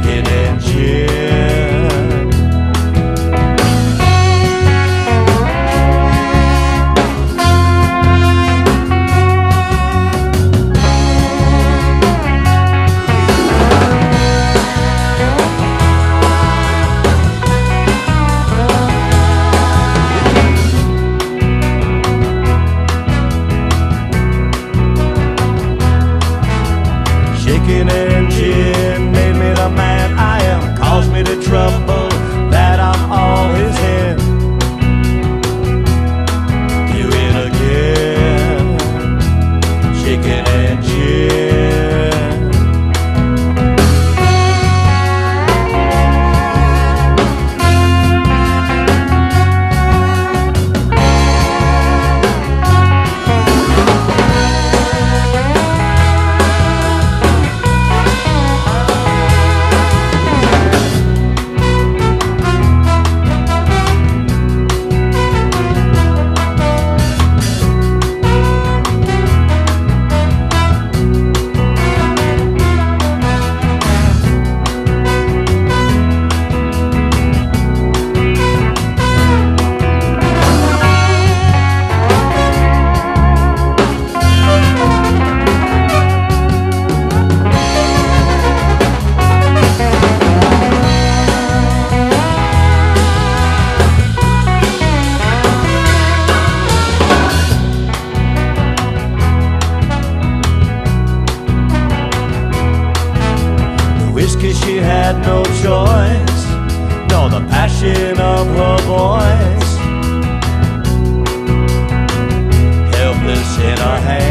shaking and cheering. Shaking and cheering made me the man I am, caused me the trouble that I'm always in. Do it again, shaking and cheering. Whiskey, she had no choice, nor the passion of her voice. Helpless in her hands,